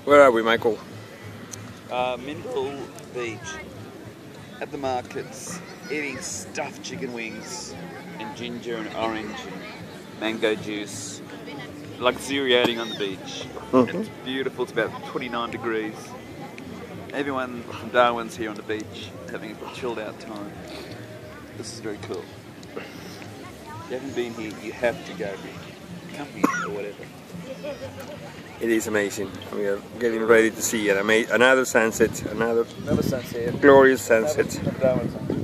Where are we, Michael? Mindil Beach. At the markets, eating stuffed chicken wings and ginger and orange and mango juice. Luxuriating on the beach. It's beautiful, it's about 29 degrees. Everyone from Darwin's here on the beach having a chilled out time. This is very cool. If you haven't been here, you have to go here. Come here or whatever. It is amazing. We are getting ready to see it. Another sunset, another Another sunset. glorious sunset. Another Darwin sunset.